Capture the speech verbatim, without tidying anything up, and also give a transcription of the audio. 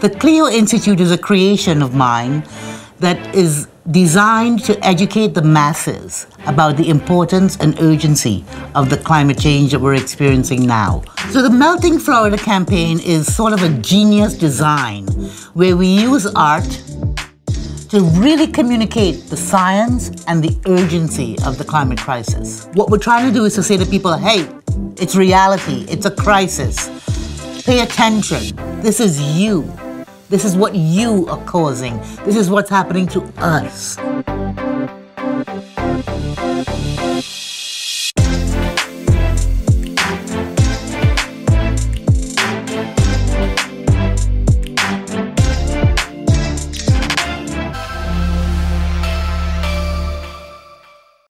The C L E O Institute is a creation of mine that is designed to educate the masses about the importance and urgency of the climate change that we're experiencing now. So the Melting Florida campaign is sort of a genius design where we use art to really communicate the science and the urgency of the climate crisis. What we're trying to do is to say to people, hey, it's reality, it's a crisis. Pay attention, this is you. This is what you are causing. This is what's happening to us.